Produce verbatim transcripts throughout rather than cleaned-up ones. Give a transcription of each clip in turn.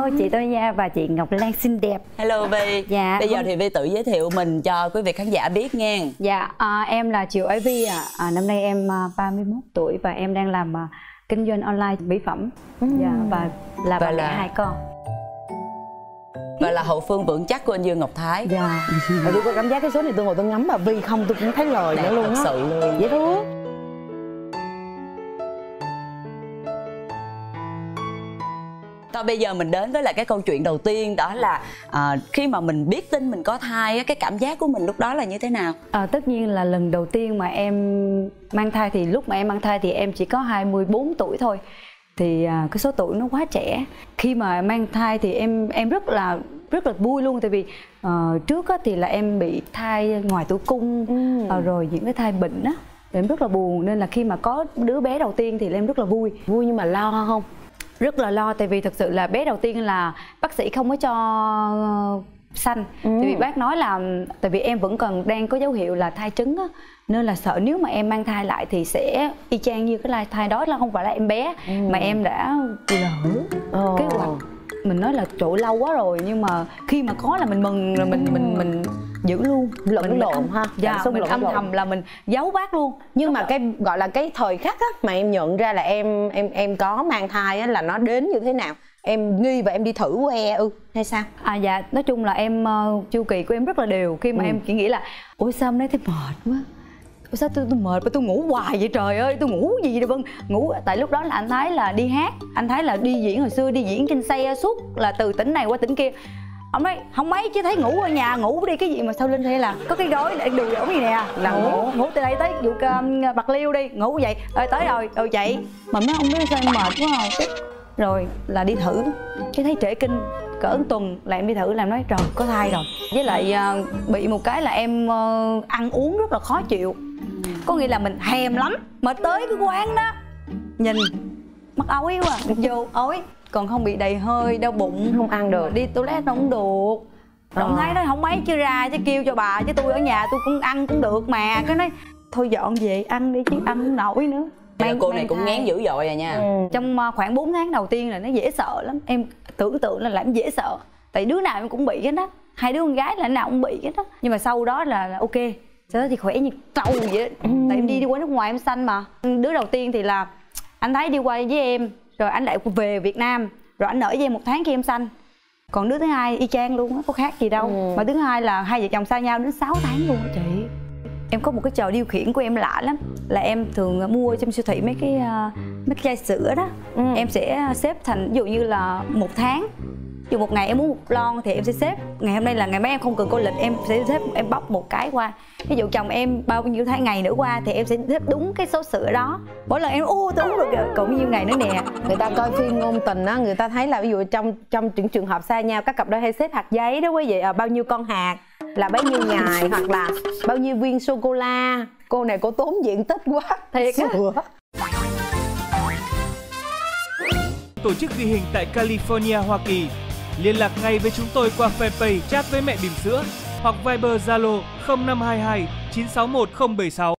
Hello chị Tô Nha và chị Ngọc Lan xinh đẹp. Hello Vi. Dạ. Bây giờ thì Vi tự giới thiệu mình cho quý vị khán giả biết nghe. Dạ, à, em là Triệu Ái Vi ạ. À. À, năm nay em ba mươi mốt tuổi và em đang làm uh, kinh doanh online mỹ phẩm. Ừ. Dạ, và là bà là hai con. Và là hậu phương vững chắc của anh Dương Ngọc Thái. Dạ. Và tôi có cảm giác cái số này tôi ngồi tôi ngắm mà Vi không tôi cũng thấy lời nữa luôn á. Thật sự luôn. Dễ thương. Thôi bây giờ mình đến với lại cái câu chuyện đầu tiên, đó là à, khi mà mình biết tin mình có thai, cái cảm giác của mình lúc đó là như thế nào? À, tất nhiên là lần đầu tiên mà em mang thai thì lúc mà em mang thai thì em chỉ có hai mươi bốn tuổi thôi. Thì à, cái số tuổi nó quá trẻ. Khi mà mang thai thì em em rất là rất là vui luôn, tại vì uh, trước á, thì là em bị thai ngoài tử cung, ừ. uh, rồi những cái thai bệnh á, em rất là buồn, nên là khi mà có đứa bé đầu tiên thì em rất là vui. Vui nhưng mà lo không? Rất là lo, tại vì thật sự là bé đầu tiên là bác sĩ không có cho sanh. Ừ. Tại vì bác nói là tại vì em vẫn còn đang có dấu hiệu là thai trứng á, nên là sợ nếu mà em mang thai lại thì sẽ y chang như cái lai thai đó, là không phải là em bé, ừ. mà em đã lỡ oh. kế hoạch. Mình nói là chỗ lâu quá rồi, nhưng mà khi mà có là mình mừng, là mình mình mình giữ luôn, lẫn lộn ha. Dạ, mình âm thầm là mình giấu bác luôn. Nhưng mà cái gọi là cái thời khắc á mà em nhận ra là em em em có mang thai á là nó đến như thế nào? Em nghi và em đi thử que ư hay sao? À dạ, nói chung là em uh, chu kỳ của em rất là đều. Khi mà ừ. em chỉ nghĩ là ủa sao hôm nay thấy mệt quá, ủa sao tôi, tôi mệt mà tôi ngủ hoài vậy trời ơi, tôi ngủ gì đâu vâng ngủ. Tại lúc đó là anh Thái là đi hát, anh Thái là đi diễn, hồi xưa đi diễn trên xe suốt là từ tỉnh này qua tỉnh kia. Ông nói không mấy chứ thấy ngủ ở nhà, ngủ đi cái gì mà sao lên đây là có cái gối để đùi ổng gì nè, là ngủ ngủ từ đây tới vụ uh, Bạc Liêu đi, ngủ vậy rồi tới rồi rồi chạy. Mà nói ông nói sao em mệt quá rồi, rồi là đi thử cái thấy trễ kinh cỡ tuần là em đi thử, làm nói trời có thai rồi. Với lại uh, bị một cái là em uh, ăn uống rất là khó chịu, có nghĩa là mình thèm lắm mà tới cái quán đó nhìn mắc ói quá vô ói, còn không bị đầy hơi đau bụng, không ăn được, đi toilet không được. Động à. Thấy nói không mấy chứ ra chứ kêu cho bà, chứ tôi ở nhà tôi cũng ăn cũng được mà. Cái nói thôi dọn về ăn đi chứ ăn không nổi nữa. Mang, cô này cũng ngán dữ dội rồi nha. Ừ. Trong khoảng bốn tháng đầu tiên là nó dễ sợ lắm. Em tưởng tượng là làm dễ sợ, tại đứa nào em cũng bị cái đó, hai đứa con gái là nào cũng bị cái đó. Nhưng mà sau đó là, là ok, sau đó thì khỏe như trâu vậy đó. Ừ. Tại em đi đi qua nước ngoài em sanh mà. Đứa đầu tiên thì là anh Thái đi qua với em, rồi anh lại về Việt Nam, rồi anh ở với em một tháng khi em sanh. Còn đứa thứ hai y chang luôn, có khác gì đâu. Ừ. Mà thứ hai là hai vợ chồng xa nhau đến sáu tháng luôn chị. Em có một cái trò điều khiển của em lạ lắm, là em thường mua trong siêu thị mấy cái uh, mấy cái chai sữa đó. Ừ. Em sẽ xếp thành ví dụ như là một tháng, ví dụ một ngày em muốn một lon thì em sẽ xếp ngày hôm nay là ngày mấy em không cần coi lịch, em sẽ xếp em bóc một cái qua. Ví dụ chồng em bao nhiêu tháng ngày nữa qua thì em sẽ xếp đúng cái số sữa đó. Mỗi lần em ô tôi uống được còn bao nhiêu ngày nữa nè. Người ta coi phim ngôn tình á, người ta thấy là ví dụ trong trong những trường hợp xa nhau các cặp đôi hay xếp hạt giấy đó quý vị, à, bao nhiêu con hạt là bấy nhiêu ngày, hoặc là bao nhiêu viên sô cô la. Cô này cô tốn diện tích quá thiệt á. Tổ chức ghi hình tại California, Hoa Kỳ. Liên lạc ngay với chúng tôi qua fanpage Chat với mẹ bỉm sữa hoặc Viber Zalo không năm hai hai chín sáu một không bảy sáu.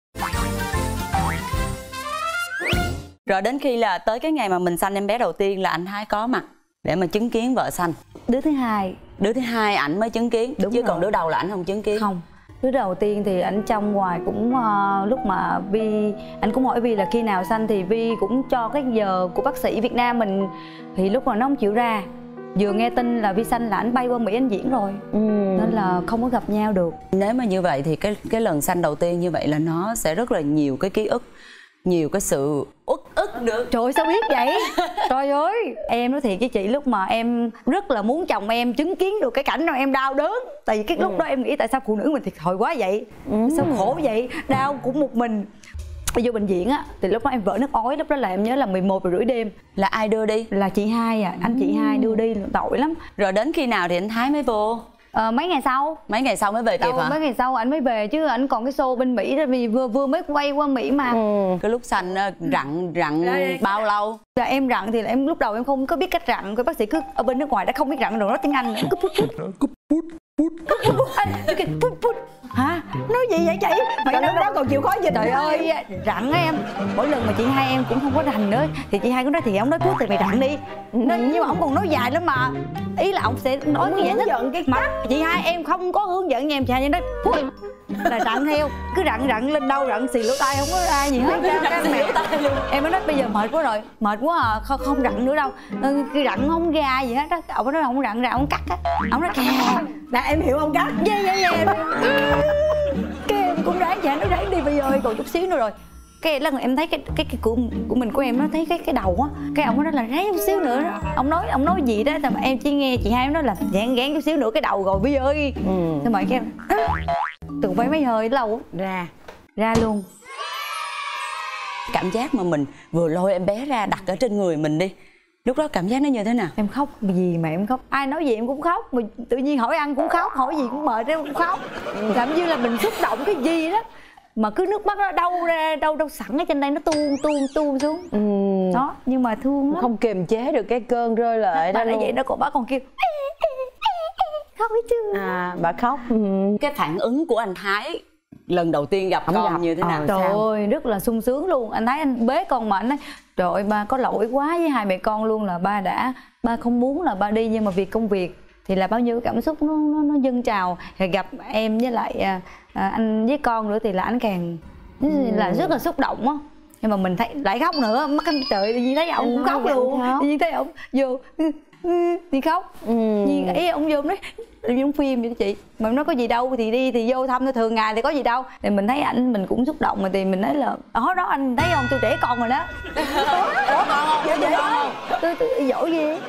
Rồi đến khi là tới cái ngày mà mình sanh em bé đầu tiên là anh Thái có mặt để mà chứng kiến vợ sanh. Đứa thứ hai, đứa thứ hai ảnh mới chứng kiến. Đúng chứ rồi. Còn đứa đầu là ảnh không chứng kiến. Không. Đứa đầu tiên thì ảnh trong ngoài cũng uh, lúc mà Vi anh cũng hỏi Vi là khi nào sanh thì Vi cũng cho cái giờ của bác sĩ Việt Nam mình, thì lúc mà nó không chịu ra. Vừa nghe tin là Vi sanh là ảnh bay qua Mỹ anh diễn rồi. Ừ. Nên là không có gặp nhau được. Nếu mà như vậy thì cái cái lần sanh đầu tiên như vậy là nó sẽ rất là nhiều cái ký ức, nhiều cái sự uất ức được. Trời ơi sao biết vậy? Trời ơi, em nói thiệt với chị, lúc mà em rất là muốn chồng em chứng kiến được cái cảnh đó em đau đớn. Tại vì cái lúc ừ. đó em nghĩ tại sao phụ nữ mình thiệt thòi quá vậy, ừ. sao khổ vậy, đau cũng một mình. Vô bệnh viện á thì lúc đó em vỡ nước ối, lúc đó là em nhớ là mười một giờ rưỡi đêm. Là ai đưa đi? Là chị hai à, anh chị hai đưa đi, tội lắm. Rồi đến khi nào thì anh Thái mới vô? Ờ, mấy ngày sau. Mấy ngày sau mới về kịp hả? Mấy ngày sau anh mới về chứ anh còn cái show bên Mỹ đó, vì vừa vừa mới quay qua Mỹ mà. Ừ. Cái lúc sanh rặn rặn Đấy. bao lâu? Là em rặn thì là em lúc đầu em không có biết cách rặn, cái bác sĩ cứ ở bên nước ngoài đã không biết rặn rồi nói tiếng Anh nữa, cứ put put. Put put put. Anh cứ put put. Hả? Nói gì vậy chị? Mày lúc đó còn chịu khó gì? Trời ơi, rặn em. Mỗi lần mà chị hai em cũng không có rành nữa thì chị hai cũng nói thì ông nói thuốc thì mày rặn đi. Nên nhưng mà ông còn nói dài lắm mà. Ý là ông sẽ nói cái hướng dẫn cái mà chị hai em không có hướng dẫn nha em, chị hai em nói thuốc là rặn theo, cứ rặn rặn lên đâu rặn xì lỗ tai không có ra gì hết. Cái mẹ em mới nói bây giờ mệt quá rồi, mệt quá à, không không rặn nữa đâu, cứ rặn không ra gì hết á. Ông nói không rặn ra ông cắt á, ông nói kè là em hiểu không cắt? yeah yeah yeah. Cái em cũng ráng vậy, nó ráng đi bây giờ còn chút xíu nữa rồi. Cái lần em thấy cái cái cái của của mình của em nó thấy cái cái đầu á, cái ông nói là ráng chút xíu nữa đó. Ông nói ông nói gì đó mà em chỉ nghe chị hai em nói là ráng ráng chút xíu nữa cái đầu rồi bây giờ ơi. Ừ. Xong rồi cái từng phải mấy hơi lâu ra ra luôn. Cảm giác mà mình vừa lôi em bé ra đặt ở trên người mình đi, lúc đó cảm giác nó như thế nào? Em khóc gì mà em khóc, ai nói gì em cũng khóc, mà tự nhiên hỏi ăn cũng khóc, hỏi gì cũng mệt em cũng khóc. Cảm như là mình xúc động cái gì đó mà cứ nước mắt nó đâu ra đâu đâu sẵn ở trên đây nó tuôn tuôn tuôn xuống. Ừ. Đó, nhưng mà thương lắm, không kiềm chế được cái cơn rơi lệ đó luôn. Vậy đó, cô bác còn kêu khóc hết chứ. À, bà khóc. Ừ. Cái phản ứng của anh Thái lần đầu tiên gặp Không con gặp. như thế nào? Ờ, Trời sao? ơi, rất là sung sướng luôn. Anh thấy anh bế con mà anh nói trời ơi ba có lỗi quá với hai mẹ con luôn, là ba đã ba không muốn là ba đi nhưng mà vì công việc thì là bao nhiêu cảm xúc nó nó, nó dâng trào. Rồi gặp em với lại à, à, anh với con nữa thì là anh càng ừ. là rất là xúc động á. Nhưng mà mình thấy lại khóc nữa, mắt anh trời tự nhiên thấy ông cũng khóc luôn, tự nhiên thấy ông vô thì khóc. Ừ. Nhưng ấy ông vô nói giống phim vậy đó chị, mà nói có gì đâu thì đi thì vô thăm thôi, thường ngày thì có gì đâu. Thì mình thấy ảnh mình cũng xúc động mà thì mình nói là đó đó anh thấy không, tôi đẻ con rồi đó. Ủa con không? Vậy không? Tôi tôi giỏi ghê.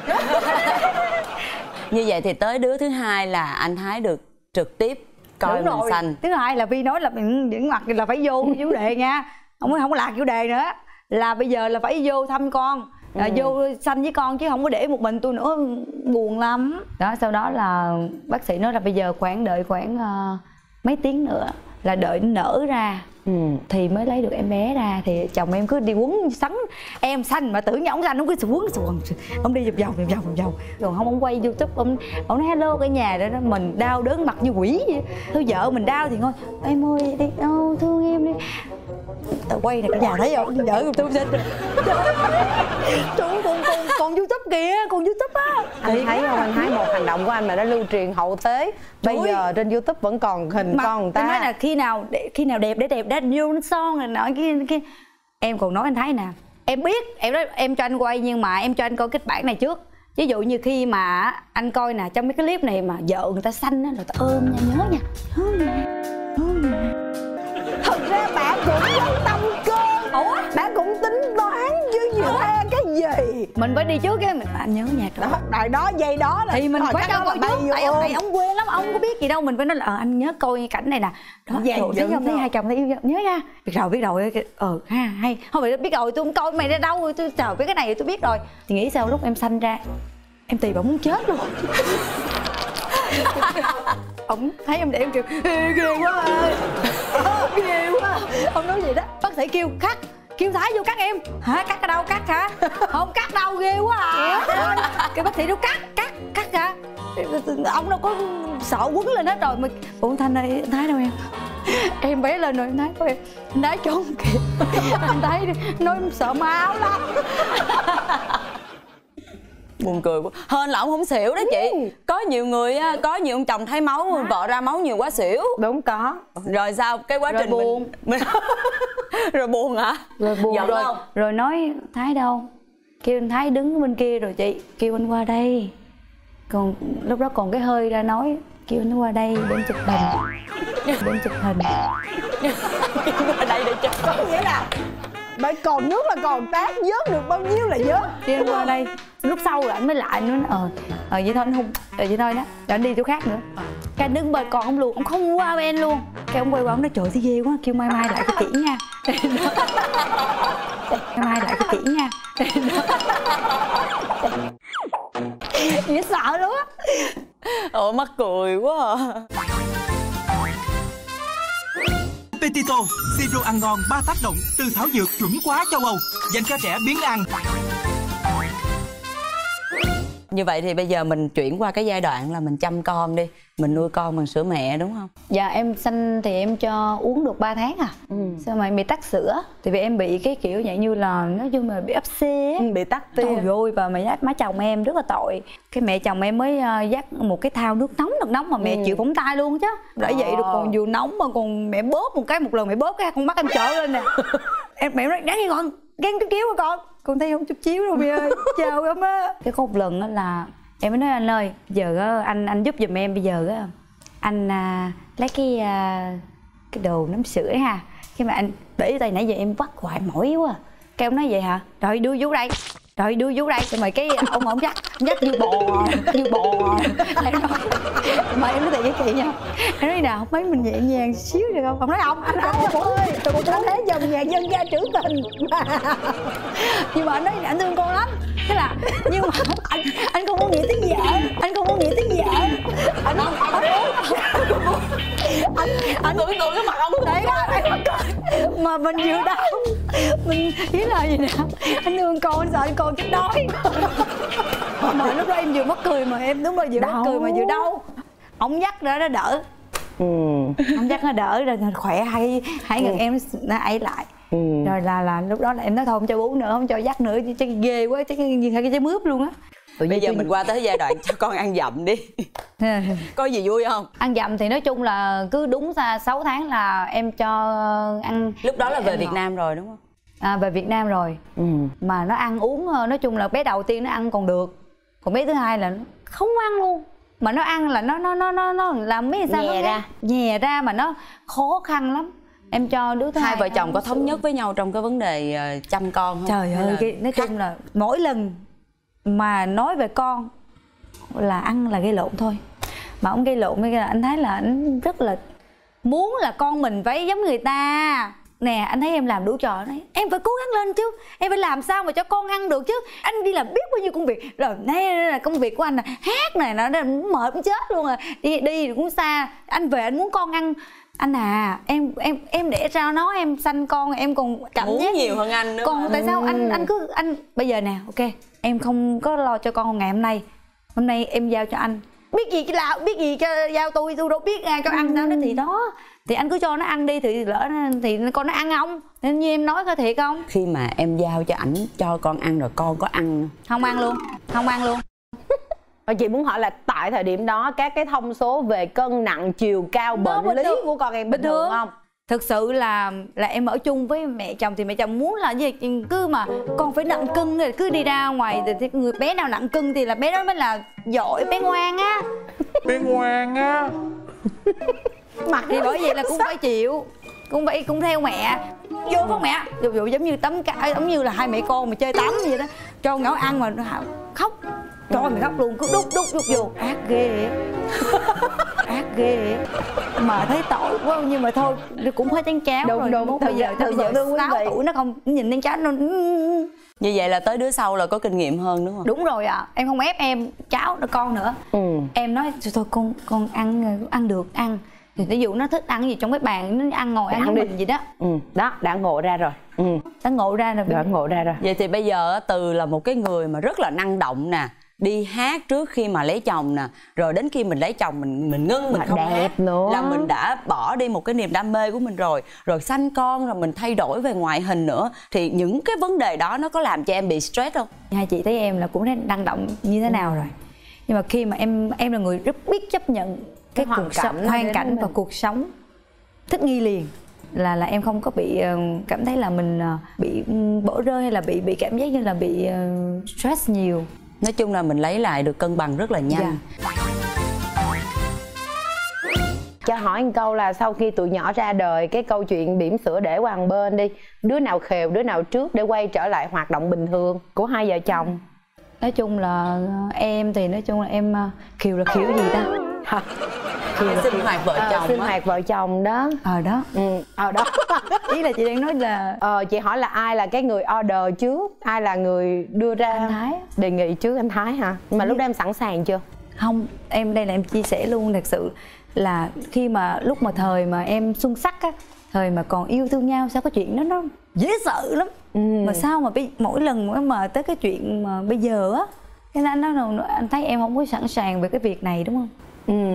Như vậy thì tới đứa thứ hai là anh Thái được trực tiếp coi Đúng mình rồi. sanh. Thứ hai là Vi nói là mình những mặt là phải vô chủ đề nha, không có không có lạc chủ đề nữa, là bây giờ là phải vô thăm con. À, ừ. Vô sanh với con chứ không có để một mình tôi nữa, buồn lắm đó. Sau đó là bác sĩ nói là bây giờ khoảng đợi khoảng uh, mấy tiếng nữa là đợi nở ra. Ừ. Thì mới lấy được em bé ra. Thì chồng em cứ đi quấn sắn em sanh mà tưởng như ông sanh, ông cứ quấn xuồng, ông đi vòng vòng vòng vòng vòng vòng rồi không ông quay YouTube, ông ông nói hello cả nhà đó, đó. Mình đau đớn mặt như quỷ vậy. Thôi vợ mình đau thì thôi em ơi đi đâu thương em đi, tao quay này cả nhà thấy không, vợ tôi sinh trời, còn còn còn YouTube kìa, còn YouTube á. Anh thấy không, anh thấy một hành động của anh mà đã lưu truyền hậu thế. Bây Trời giờ trên YouTube vẫn còn hình mà con người ta. Tôi nói là khi nào để, khi nào đẹp để đẹp đã vô nó son rồi nói cái, cái em còn nói anh Thái nè, em biết em nói em cho anh quay nhưng mà em cho anh coi kịch bản này trước. Ví dụ như khi mà anh coi nè, trong mấy cái clip này mà vợ người ta xanh á, rồi ta ôm nha, nhớ nha, ôm nha. Thật ra bạn cũng quan tâm cơn. Ủa? Bạn cũng tính toán chứ gì ra cái gì. Mình phải đi trước cái mình anh nhớ nhà trời. Đó, đợi đó giây đó là thì mình phải cho coi trước. Tại ông này ông quê lắm, ông có biết gì đâu. Mình phải nói là ờ, anh nhớ coi cảnh này nè. Đó, dạ, rồi, thấy không, thấy hai chồng thấy yêu nhớ nha. Biết rồi, biết rồi. Ờ ha hay. Không phải biết rồi, tôi không coi mày ra đâu rồi, tôi trời biết cái này tôi biết rồi. Thì nghĩ sao lúc em sanh ra em tì bảo muốn chết luôn. Ông thấy em để em kêu ghê, ghê quá à. Ghê quá. Ông nói gì đó, bác sĩ kêu cắt, kêu Thái vô cắt em. Hả, cắt ở đâu, cắt hả? Không cắt đâu, ghê quá à. Cái bác sĩ đâu cắt, cắt, cắt hả? Ông đâu có sợ quấn lên hết rồi mà. Ủa Thanh ơi, anh Thái đâu em? Em bé lên rồi, anh Thái thôi em. Anh Thái trốn kìa. Anh Thái nói em sợ máu lắm. Buồn cười quá. Hên là ông không xỉu đó chị. Có nhiều người có nhiều ông chồng thấy máu vợ ra máu nhiều quá xỉu. Đúng có. Rồi sao cái quá rồi trình buồn mình, mình... rồi buồn hả? Rồi buồn Giận rồi không? Rồi nói Thái đâu, kêu anh Thái đứng bên kia rồi chị kêu anh qua đây. Còn lúc đó còn cái hơi ra nói kêu anh qua đây đến chụp hình, đến chụp hình. Qua đây để chụp. Có nghĩa là bởi còn nước là còn tát, vớt được bao nhiêu là vớt. Kêu anh qua đây. Lúc sau rồi anh mới lại, anh nói ờ ờ vậy thôi anh không, ờ vậy thôi đó, rồi anh đi chỗ khác nữa. Cái anh đứng bên còn ông luôn, ông không qua bên luôn. Cái ông quay qua ông nói trời thấy ghê quá, kêu mai mai lại cho kỹ nha. Mai mai lại cho kỹ nha. Dễ sợ luôn á. Ồ mắc cười quá à. Petito, siro ăn ngon ba tác động từ thảo dược chuẩn quá châu Âu, dành cho trẻ biếng ăn. Như vậy thì bây giờ mình chuyển qua cái giai đoạn là mình chăm con đi. Mình nuôi con bằng sữa mẹ đúng không? Dạ em sanh thì em cho uống được ba tháng à. Ừ. Sao mà em bị tắc sữa? Thì vì em bị cái kiểu dạng như là nói chung là bị áp xê á. Ừ, bị tắc tia. Trời ơi, và mẹ má chồng em rất là tội. Cái mẹ chồng em mới uh, dắt một cái thau nước nóng nước nóng mà mẹ ừ. chịu phóng tay luôn chứ. Bởi vậy được còn vừa nóng mà còn mẹ bóp một cái một lần mẹ bóp cái con mắt em trợn lên nè. Em mẹ nói đáng đi con, ghen chút chiếu mà con. Con thấy không chút chiếu đâu mẹ ơi. Chào em á. Cái có một lần đó là em mới nói anh ơi, giờ anh anh giúp giùm em bây giờ á. Anh à, lấy cái à, cái đồ nắm sữa ha. Cái mà anh để tay nãy giờ em vắt hoài mỏi quá. Cái ông nói vậy hả? Rồi đưa vô đây. Rồi đưa vô đây. Rồi mày cái ông ông dắt, dắt như bò, như bò. Em nói, mà em nói thiệt với chị nha. Em nói nào mấy mình nhẹ nhàng xíu được không? Ông nói không, anh không ơi. Tôi cũng có thế dần nhạc dân gia trữ tình. Nhưng mà anh nói anh thương con lắm. Thế là nhưng mà anh anh không có nghĩ tới vợ, anh không có nghĩ tới vợ. Anh anh anh anh anh tưởng tượng cái mặt ông đấy đó, anh cười mà mình vừa đau, mình ý là gì nè, anh thương con, anh sợ anh con chết đói. Mà lúc đó em vừa mắc cười mà em đúng là vừa mắc cười mà vừa đau. Ông dắt ra nó đỡ, ừ. Ông dắt nó đỡ rồi khỏe hai hai ngần em nó ấy lại. Ừ. Rồi là là lúc đó là em nói thôi không cho bú nữa, không cho dắt nữa, chứ ghê quá, chứ như hai cái trái mướp luôn á. Bây giờ mình qua tới giai đoạn cho con ăn dặm đi. Có gì vui không? Ăn dặm thì nói chung là cứ đúng ra sáu tháng là em cho ăn. Lúc đó là về Việt Nam rồi đúng không? À, về Việt Nam rồi. Ừ. Mà nó ăn uống nói chung là bé đầu tiên nó ăn còn được, còn bé thứ hai là nó không ăn luôn. Mà nó ăn là nó nó nó nó nó làm mấy sao nhè ra nhè ra mà nó khó khăn lắm. Em cho đứa thứ hai hai vợ chồng có thống nhất với nhau trong cái vấn đề chăm con không? Trời ơi, cái, nói chung là mỗi lần mà nói về con là ăn là gây lộn thôi. Mà ông gây lộn với là anh thấy là anh rất là muốn là con mình phải giống người ta. Nè, anh thấy em làm đủ trò, nói em phải cố gắng lên chứ, em phải làm sao mà cho con ăn được chứ. Anh đi làm biết bao nhiêu công việc rồi, đây là công việc của anh là hát này, nó mệt cũng chết luôn rồi, đi đi cũng xa, anh về anh muốn con ăn. Anh à, em em em để ra nó, em sanh con em còn cảm muốn giác nhiều hơn anh nữa. Còn mà. Tại sao anh anh cứ anh bây giờ nè, ok, em không có lo cho con ngày hôm nay, hôm nay em giao cho anh, biết gì chứ là biết gì cho giao tôi, tôi đâu biết ai cho ăn đâu. Nó thì đó, thì anh cứ cho nó ăn đi, thì lỡ thì con nó ăn không, nên như em nói có thiệt không? Khi mà em giao cho ảnh cho con ăn rồi con có ăn không? Ăn luôn, không ăn luôn. Và chị muốn hỏi là tại thời điểm đó các cái thông số về cân nặng, chiều cao, bệnh lý được. Của con em bình thường không? Thực sự là là em ở chung với mẹ chồng thì mẹ chồng muốn là gì cứ mà con phải nặng cân, rồi cứ đi ra ngoài thì người bé nào nặng cân thì là bé đó mới là giỏi, bé ngoan á. Bé ngoan á. Mặt thì bởi vậy là cũng phải chịu, cũng phải cũng theo mẹ vô không mẹ, dụ dụ giống như tắm cả giống như là hai mẹ con mà chơi tắm vậy đó, cho nhỏ ăn mà khóc, cho mày khóc luôn, cứ đút đút đút vô, ác ghê ác ghê mà thấy tội quá, nhưng mà thôi cũng hơi chán cháo rồi. Đúng, bây giờ bây giờ sáu tuổi nó không nhìn lên cháu nó. Như vậy là tới đứa sau là có kinh nghiệm hơn đúng không? Đúng rồi ạ, à. Em không ép em cháu nó con nữa. Ừ. Em nói thôi con con ăn ăn được ăn, thì ví dụ nó thích ăn gì trong cái bàn nó ăn ngồi ăn, ăn với mình gì đó. Ừ. Đó đã ngộ ra rồi. Ừ. Đã ngộ ra rồi. Đã ngộ ra rồi. Vậy thì bây giờ Từ là một cái người mà rất là năng động nè, đi hát trước khi mà lấy chồng nè, rồi đến khi mình lấy chồng mình mình ngưng mình mà không đẹp hát nữa, là mình đã bỏ đi một cái niềm đam mê của mình rồi, rồi sanh con rồi mình thay đổi về ngoại hình nữa, thì những cái vấn đề đó nó có làm cho em bị stress không? Hai chị thấy em là cũng rất năng động như thế nào rồi, nhưng mà khi mà em em là người rất biết chấp nhận cái, cái cuộc sống, hoàn cảnh và cuộc sống, thích nghi liền, là là em không có bị cảm thấy là mình bị bỏ rơi hay là bị bị cảm giác như là bị stress nhiều. Nói chung là mình lấy lại được cân bằng rất là nhanh. Dạ. Cho hỏi một câu là sau khi tụi nhỏ ra đời, cái câu chuyện bỉm sữa để qua một bên đi, đứa nào khều đứa nào trước để quay trở lại hoạt động bình thường của hai vợ chồng? Nói chung là em thì nói chung là em khều là khều gì ta? Khều là sinh hoạt vợ chồng. Sinh hoạt vợ chồng đó. Ờ đó. Ừ, ờ đó. Ý là chị đang nói là ờ chị hỏi là ai là cái người order trước, ai là người đưa ra anh Thái đề nghị trước? Anh Thái hả? Mà lúc đó em sẵn sàng chưa? Không, em đây là em chia sẻ luôn, thật sự là khi mà lúc mà thời mà em xuân sắc á, thời mà còn yêu thương nhau, sao có chuyện đó nó dễ sợ lắm. Ừ. Mà sao mà mỗi lần mà tới cái chuyện mà bây giờ á, cái anh nói anh thấy em không có sẵn sàng về cái việc này đúng không? Ừ.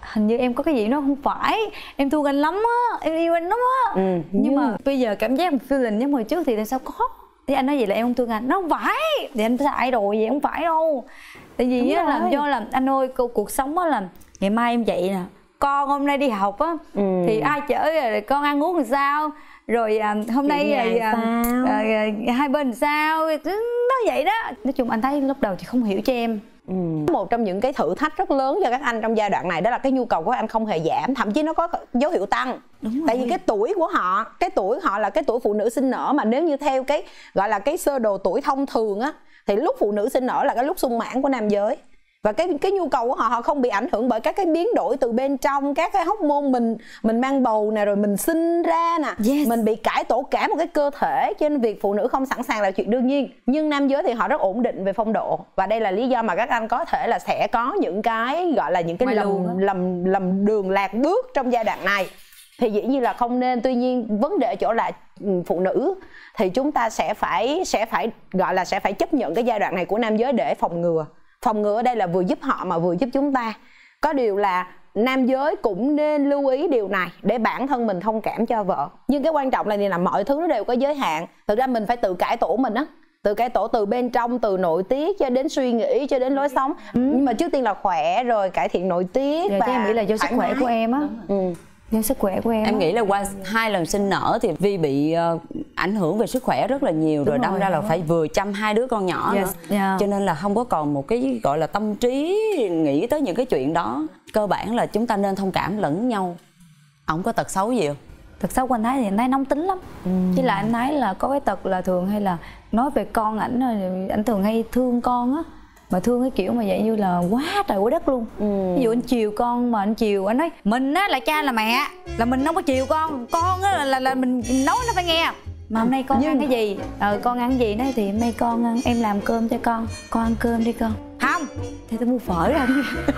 hình như em có cái gì nó không phải, em thương anh lắm á, em yêu anh lắm á. Ừ, nhưng, nhưng mà bây giờ cảm giác một feeling giống hồi trước thì sao có. Thì anh nói vậy là em không thương anh, nó không phải thì anh sai rồi, vậy không phải đâu. Tại vì á là do là anh ơi, cuộc sống á là ngày mai em dậy nè, con hôm nay đi học á, ừ. thì ai chở rồi con ăn uống làm sao, rồi à, hôm nay à, à, à, hai bên làm sao, nó vậy đó. Nói chung anh thấy lúc đầu thì không hiểu cho em. Ừ. Một trong những cái thử thách rất lớn cho các anh trong giai đoạn này đó là cái nhu cầu của các anh không hề giảm, thậm chí nó có dấu hiệu tăng. Tại vì cái tuổi của họ, cái tuổi họ là cái tuổi phụ nữ sinh nở, mà nếu như theo cái gọi là cái sơ đồ tuổi thông thường á, thì lúc phụ nữ sinh nở là cái lúc sung mãn của nam giới. Và cái cái nhu cầu của họ họ không bị ảnh hưởng bởi các cái biến đổi từ bên trong, các cái hormone mình mình mang bầu nè, rồi mình sinh ra nè, yes. mình bị cải tổ cả một cái cơ thể, cho nên việc phụ nữ không sẵn sàng là chuyện đương nhiên. Nhưng nam giới thì họ rất ổn định về phong độ, và đây là lý do mà các anh có thể là sẽ có những cái gọi là những cái lầm lầm lầm đường lạc bước trong giai đoạn này. Thì dĩ nhiên là không nên. Tuy nhiên vấn đề ở chỗ là phụ nữ thì chúng ta sẽ phải sẽ phải gọi là sẽ phải chấp nhận cái giai đoạn này của nam giới để phòng ngừa. Phòng ngừa ở đây là vừa giúp họ mà vừa giúp chúng ta. Có điều là nam giới cũng nên lưu ý điều này để bản thân mình thông cảm cho vợ. Nhưng cái quan trọng là này là mọi thứ nó đều có giới hạn. Thực ra mình phải tự cải tổ mình á, tự cải tổ từ bên trong, từ nội tiết cho đến suy nghĩ cho đến lối sống. Ừ. Nhưng mà trước tiên là khỏe rồi cải thiện nội tiết. Rồi, và em nghĩ là do sức khỏe của em á. Ừ. Do sức khỏe của em. Em nghĩ là qua hai lần sinh nở thì Vi bị uh, ảnh hưởng về sức khỏe rất là nhiều. Đúng rồi, đâm ra là phải vừa chăm hai đứa con nhỏ yes. nữa. Yeah. Cho nên là không có còn một cái gọi là tâm trí nghĩ tới những cái chuyện đó. Cơ bản là chúng ta nên thông cảm lẫn nhau. Ổng có tật xấu gì không? Tật xấu của anh Thái thì anh Thái nóng tính lắm. Ừ. Chứ là anh Thái là có cái tật là thường hay là nói về con ảnh, ảnh thường hay thương con á. Mà thương cái kiểu mà vậy như là quá trời quá đất luôn. Ừ. Ví dụ anh chiều con mà anh chiều, anh nói mình á là cha là mẹ, là mình không có chiều con, con á là, là là mình nói nó phải nghe. Mà hôm nay con Nhưng... ăn cái gì, ờ con ăn cái gì đấy thì hôm nay con ăn, em làm cơm cho con, con ăn cơm đi con. Không thì tôi mua phở ra.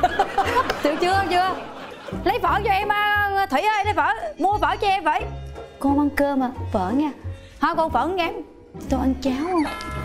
Được chưa chưa lấy phở cho em, Thủy ơi lấy phở, mua phở cho em vậy. Con ăn cơm à, phở nha. Thôi con phở nghe, tôi ăn cháo không?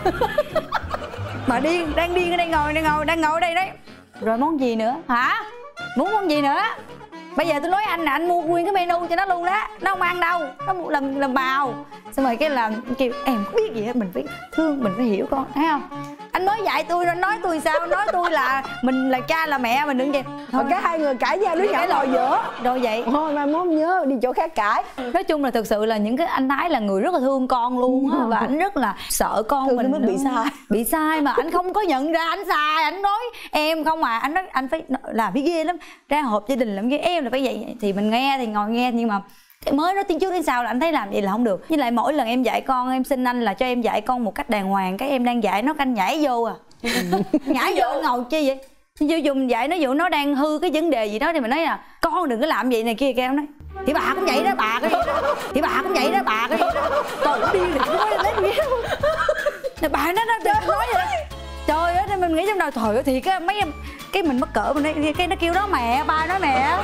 Mà điên, đang điên ở đây, ngồi đang ngồi đang ngồi ở đây đấy. Rồi món gì nữa hả, muốn món gì nữa? Bây giờ tôi nói anh là anh mua nguyên cái menu cho nó luôn đó, nó không ăn đâu, nó làm làm bào. Xong rồi cái là kêu em không biết gì hết, mình phải thương, mình phải hiểu con, thấy không? Anh mới dạy tôi, nói tôi sao, nói tôi là mình là cha là mẹ, mình đừng vậy. Thôi cái hai người cãi nhau đứa nhỏ ngồi giữa rồi vậy thôi mai mốt nhớ đi chỗ khác cãi. Nói chung là thực sự là những cái anh Thái là người rất là thương con luôn á, và anh rất là sợ con thương mình mới bị sai bị sai mà anh không có nhận ra anh sai. Anh nói em không à, anh nói anh phải làm cái ghê lắm, ra họp gia đình làm ghê, em là phải vậy. Thì mình nghe thì ngồi nghe, nhưng mà mới nói tiếng trước tiếng sau là anh thấy làm vậy là không được. Với lại mỗi lần em dạy con, em xin anh là cho em dạy con một cách đàng hoàng, cái em đang dạy nó canh nhảy vô à. Nhảy vô ngồi chi vậy? Chứ dùng dạy nó, dụ nó đang hư cái vấn đề gì đó thì mình nói là con đừng có làm vậy này kia kêu nói. Thì bà cũng vậy đó, bà cái gì đó. Thì bà cũng vậy đó, bà cái gì đó. Trời ơi điên rồi, nói lên gì đó. Bà nó nó nói vậy đó. Trời ơi, mình nghĩ trong đầu trời ơi thiệt á, mấy em cái mình mắc cỡ mình đây, cái nó kêu đó mẹ, ba nói mẹ.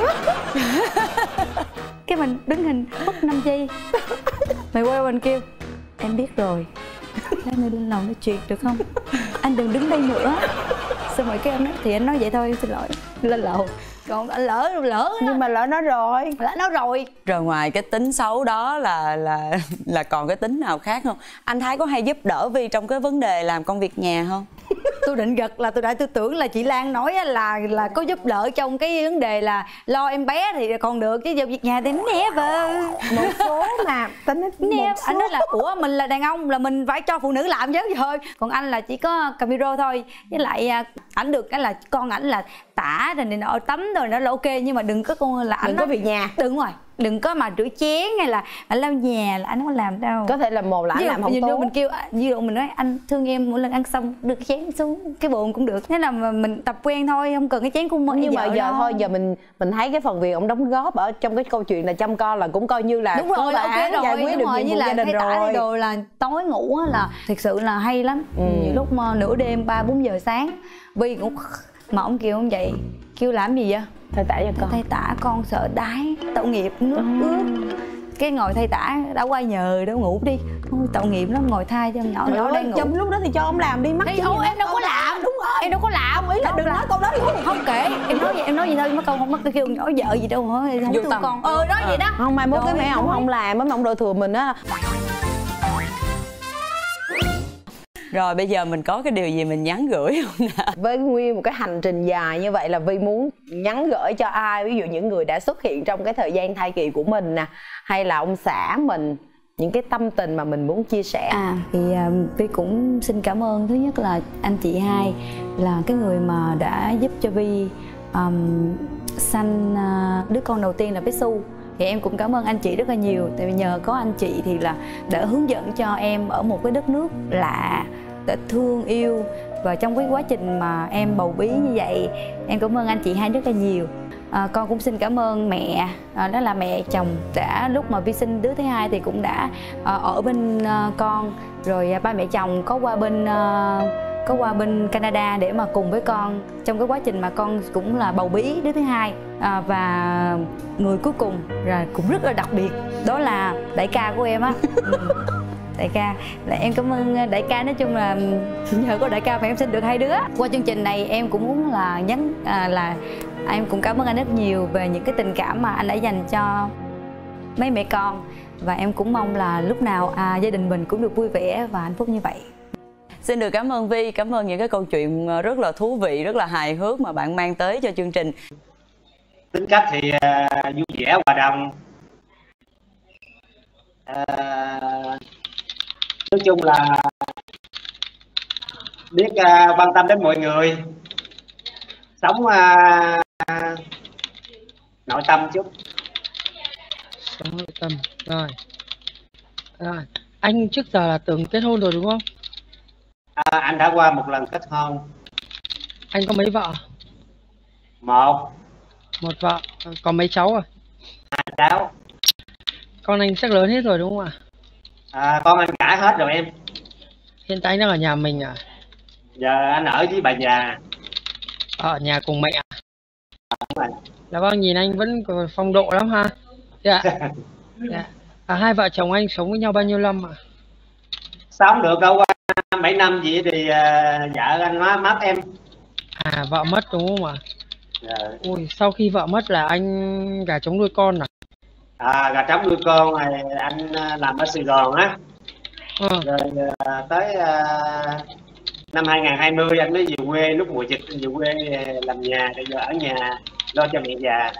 Cái mình đứng hình hút năm giây. Mày quay mình kêu em biết rồi, lát nữa lên lầu nói chuyện được không? Anh đừng đứng đây nữa. Xong rồi cái em nói thì anh nói vậy thôi, xin lỗi, lên lầu. Còn anh lỡ lỡ nhưng mà lỡ nó rồi, lỡ nó rồi. Rồi ngoài cái tính xấu đó là là là còn cái tính nào khác không? Anh Thái có hay giúp đỡ Vi trong cái vấn đề làm công việc nhà không? Tôi định gật là tôi đã tư tưởng là chị Lan nói là là có giúp đỡ trong cái vấn đề là lo em bé thì còn được, chứ giờ việc nhà thì né vợ một số mà tính né. Anh nói là ủa mình là đàn ông là mình phải cho phụ nữ làm chứ thôi, còn anh là chỉ có cầm micro thôi. Với lại ảnh được cái là con ảnh là tả rồi này nọ tắm rồi nó là ok, nhưng mà đừng có con là ảnh đừng có việc nhà. Đúng rồi, đừng có mà rửa chén hay là anh lau nhà là anh không có làm đâu. Có thể là một là anh làm không tốt. Mình kêu ví dụ mình nói anh thương em, mỗi lần ăn xong đưa cái chén xuống cái bồn cũng được. Thế là mình tập quen thôi, không cần cái chén của mình. Nhưng mà giờ đâu. Thôi giờ mình mình thấy cái phần việc ông đóng góp ở trong cái câu chuyện là chăm con là cũng coi như là đúng rồi, là ok rồi, giải quyết được nhiệm vụ gia đình rồi. Đồ là tối ngủ là thực sự là hay lắm. Ừ. Nhiều lúc mà nửa đêm ba bốn giờ sáng Vi cũng mà ông kêu ông vậy, kêu làm gì vậy? Thay tả cho con. Thay tả con sợ đái, tội nghiệp nước ướt. cái ngồi thay tả, đâu có ai nhờ đâu, ngủ đi thôi, tội nghiệp lắm, ngồi thay cho nhỏ nhỏ đang ngủ. Trong lúc đó thì cho ông làm đi, mắc Ê, không, em đâu có làm. Đúng rồi, em đâu có làm. Ý là đừng nói câu đó luôn. Không kể, em nói gì em nói gì thôi, mất câu không mất kêu nhỏ vợ gì đâu hả, không thương con. Ờ đó vậy đó. Không, mai mốt cái mẹ ổng không làm mới ông đòi thừa mình á. Rồi bây giờ mình có cái điều gì mình nhắn gửi không nè? Với nguyên một cái hành trình dài như vậy là Vi muốn nhắn gửi cho ai? Ví dụ những người đã xuất hiện trong cái thời gian thai kỳ của mình nè, hay là ông xã mình, những cái tâm tình mà mình muốn chia sẻ. À thì uh, Vi cũng xin cảm ơn thứ nhất là anh chị hai là cái người mà đã giúp cho Vi um, sanh uh, đứa con đầu tiên là bé Su. Thì em cũng cảm ơn anh chị rất là nhiều. Tại vì nhờ có anh chị thì là đã hướng dẫn cho em ở một cái đất nước lạ, đã thương yêu. Và trong cái quá trình mà em bầu bí như vậy, em cảm ơn anh chị hai rất là nhiều. À, con cũng xin cảm ơn mẹ, à, đó là mẹ chồng đã lúc mà Vi sinh đứa thứ hai thì cũng đã à, ở bên à, con. Rồi à, ba mẹ chồng có qua bên à, có qua bên Canada để mà cùng với con trong cái quá trình mà con cũng là bầu bí đứa thứ hai. À, và người cuối cùng là cũng rất là đặc biệt, đó là đại ca của em á. Ừ. Đại ca là em cảm ơn đại ca, nói chung là nhờ có đại ca mà em sinh được hai đứa. Qua chương trình này em cũng muốn là nhắn à, là em cũng cảm ơn anh rất nhiều về những cái tình cảm mà anh đã dành cho mấy mẹ con, và em cũng mong là lúc nào à, gia đình mình cũng được vui vẻ và hạnh phúc như vậy. Xin được cảm ơn Vi, cảm ơn những cái câu chuyện rất là thú vị, rất là hài hước mà bạn mang tới cho chương trình. Tính cách thì uh, vui vẻ, hòa đồng, uh, nói chung là biết uh, quan tâm đến mọi người, sống uh, nội tâm chút. Sống nội tâm. Rồi. Rồi. Anh trước giờ là từng kết hôn rồi đúng không? À, anh đã qua một lần kết hôn. Anh có mấy vợ? Một. Một vợ. Có mấy cháu à? Hai cháu. Con anh chắc lớn hết rồi đúng không ạ? À, con anh cả hết rồi em. Hiện tại anh đang ở nhà mình à? Giờ anh ở với bà già. Ở nhà cùng mẹ à? Đúng rồi. Là vâng, nhìn anh vẫn còn phong độ lắm ha. Dạ. Dạ. À, hai vợ chồng anh sống với nhau bao nhiêu năm ạ? Sống được đâu qua bảy năm gì thì uh, vợ anh nó mất em. À, vợ mất đúng không ạ? Dạ. Ui, sau khi vợ mất là anh gà trống nuôi con à? À, gà trống nuôi con này anh uh, làm ở Sài Gòn á. Ừ. Rồi uh, tới uh, năm hai nghìn không trăm hai mươi anh mới về quê, lúc mùa dịch anh về quê làm nhà, bây giờ ở nhà lo cho mẹ già.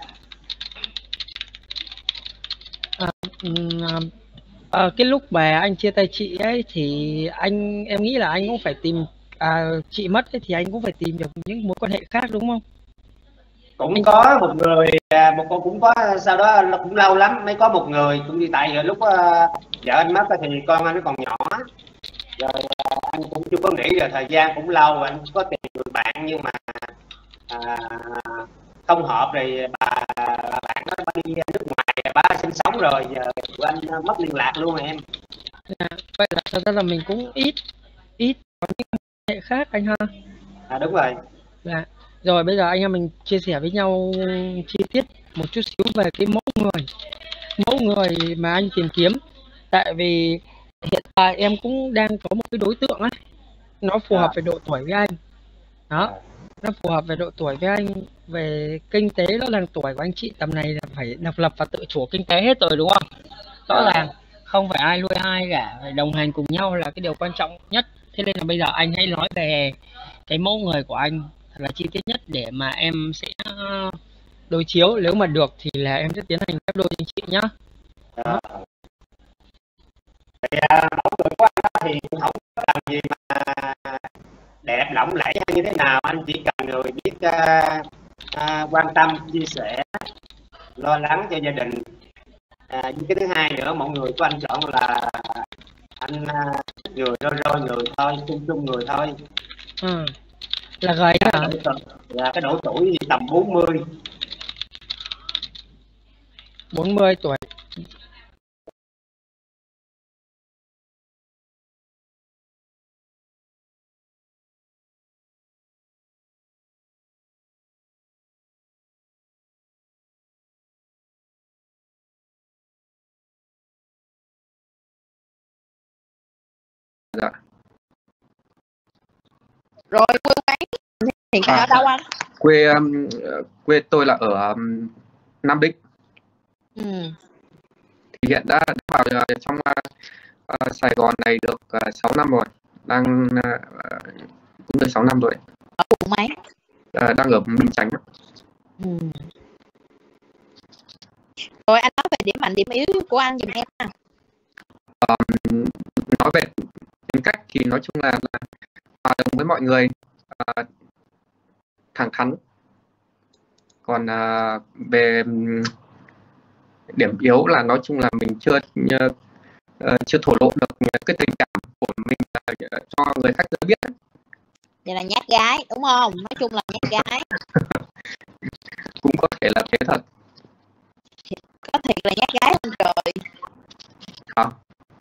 À, à, cái lúc mà anh chia tay chị ấy thì anh em nghĩ là anh cũng phải tìm à, chị mất ấy, thì anh cũng phải tìm được những mối quan hệ khác đúng không? Cũng anh... có một người, một con cũng có, sau đó cũng lâu lắm mới có một người, cũng như tại lúc uh, vợ anh mất thì con anh nó còn nhỏ, rồi uh, anh cũng chưa có nghĩ, rồi thời gian cũng lâu, anh có tìm người bạn nhưng mà uh, không hợp, rồi bà, bà bạn đó bà đi nước ngoài, bà sinh sống rồi, giờ tụi anh mất liên lạc luôn rồi em. À, vậy là thật ra là mình cũng ít ít có những quan hệ khác anh ha. À đúng rồi. Dạ. Rồi bây giờ anh em mình chia sẻ với nhau chi tiết một chút xíu về cái mẫu người mẫu người mà anh tìm kiếm. Tại vì hiện tại em cũng đang có một cái đối tượng ấy, nó phù hợp về độ tuổi với anh. Đó, nó phù hợp về độ tuổi với anh, về kinh tế nó đang tuổi của anh chị tầm này là phải độc lập và tự chủ kinh tế hết rồi đúng không? Rõ ràng không phải ai nuôi ai cả, phải đồng hành cùng nhau là cái điều quan trọng nhất. Thế nên là bây giờ anh hãy nói về cái mẫu người của anh thật là chi tiết nhất để mà em sẽ đối chiếu, nếu mà được thì là em sẽ tiến hành ghép đôi anh chị nhá. À. Thì mẫu người của anh thì cũng không có làm gì mà đẹp lộng lẫy hay như thế nào, anh chỉ cần người biết uh, uh, quan tâm, chia sẻ, lo lắng cho gia đình. À, với cái thứ hai nữa, mọi người của anh chọn là anh uh, người rôi rôi người thôi, chung chung người thôi. Ừ. Là gầy hả? Là cái độ tuổi thì tầm bốn mươi. bốn mươi tuổi. dạ. Rồi quê quán hiện tại À, ở đâu anh? quê um, quê tôi là ở um, Nam Định. Ừ. Thì hiện đã vào uh, trong uh, uh, Sài Gòn này được uh, sáu năm rồi, đang uh, cũng được sáu năm rồi. Ở quận mấy? Uh, đang ở Bình Chánh. Ừ. Rồi anh nói về điểm mạnh điểm yếu của anh giùm em ha. Um, nói về tính cách thì nói chung là, là hòa đồng với mọi người, uh, thẳng thắn. Còn uh, về um, điểm yếu là nói chung là mình chưa uh, chưa thổ lộ được cái tình cảm của mình uh, cho người khác biết. Vậy là nhát gái đúng không? Nói chung là nhát gái. Cũng có thể là thế thật. Có thiệt là nhát gái không trời? Không.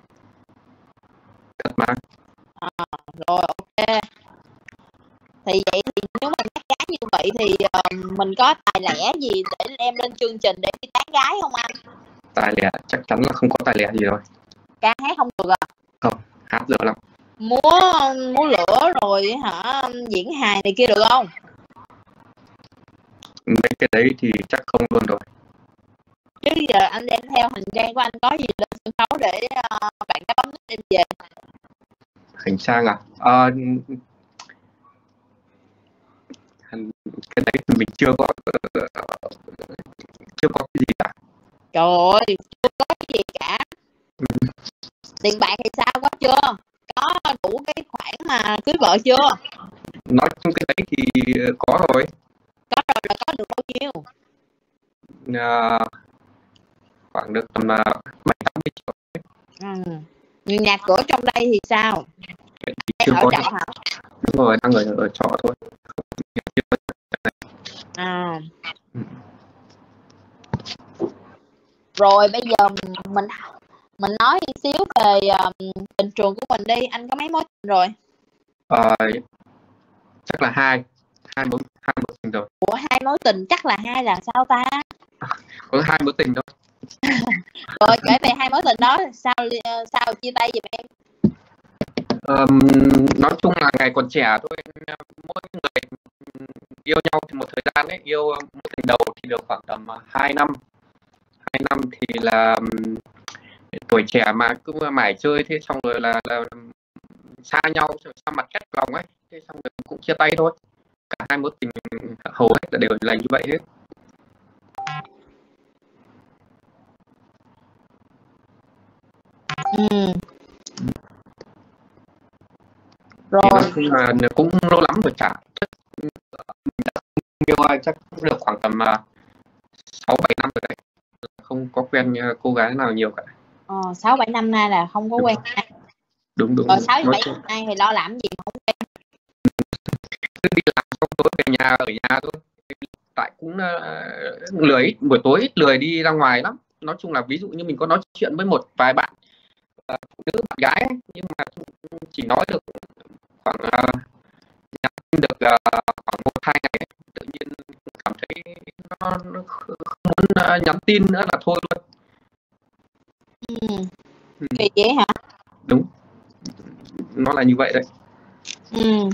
Thật mà. À, rồi ok. Thì vậy thì nếu mà nhát gái như vậy thì uh, mình có tài lẻ gì để em lên chương trình để đi tán gái không anh? Tài lẻ chắc chắn là không có tài lẻ gì rồi. Ca hát không được à? Không, hát dở lắm. Múa múa lửa rồi hả, diễn hài này kia được không? Mấy cái đấy thì chắc không luôn rồi. Chứ giờ anh đem theo hành trang của anh có gì lên sân khấu để uh, bạn đã bấm em về? Hành trang à? À cái đấy thì mình chưa có chưa có cái gì cả. Trời ơi, chưa có cái gì cả. Ừ. Tiền bạc thì sao, có chưa? Có đủ cái khoản mà cưới vợ chưa? Nói chung cái đấy thì có rồi. Có rồi là có được bao nhiêu? À, khoảng được tầm bảy tám mươi triệu. Ừ. Nhà cửa trong đây thì sao? Chưa ở có trọ hả? Đúng rồi, đang ở, ở trọ thôi. À. Rồi bây giờ mình mình nói một xíu về um, tình trường của mình đi. Anh có mấy mối tình rồi? À, chắc là hai hai mối hai mối tình rồi. Ủa hai mối tình chắc là hai là sao ta? Có hai mối tình thôi. Rồi kể về hai mối tình đó, sao sao chia tay giùm em? Um, nói chung là ngày còn trẻ thôi, mỗi người yêu nhau thì một thời gian ấy, yêu mối tình đầu thì được khoảng tầm hai năm. hai năm thì là um, tuổi trẻ mà cứ mải chơi, thế xong rồi là, là xa nhau, xa mặt cách lòng ấy, thế xong rồi cũng chia tay thôi. Cả hai mối tình hầu hết là đều là như vậy hết. Ừ. Rồi. Thì nói chung là cũng lâu lắm rồi, chả yêu ai chắc được khoảng tầm sáu bảy năm rồi đấy, không có quen cô gái nào nhiều cả. Ờ, sáu bảy năm nay là không có đúng. Quen ai. Đúng đúng. Rồi sáu bảy năm nay thì lo làm gì không quen? Cứ đi làm xong tối về nhà ở nhà thôi. Tại cũng uh, lười, buổi tối ít lười đi ra ngoài lắm. Nói chung là ví dụ như mình có nói chuyện với một vài bạn uh, nữ bạn gái ấy, nhưng mà chỉ nói được khoảng uh, nhắn tin được uh, khoảng một hai ngày ấy. Tự nhiên cảm thấy nó, nó không muốn uh, nhắn tin nữa là thôi luôn. Ừ. Ừ. Kỳ vậy hả? Đúng, nó là như vậy đấy. Ừ.